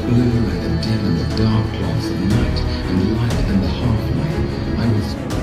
blue and the dim and the dark cloths of night, and light and the half-light. I was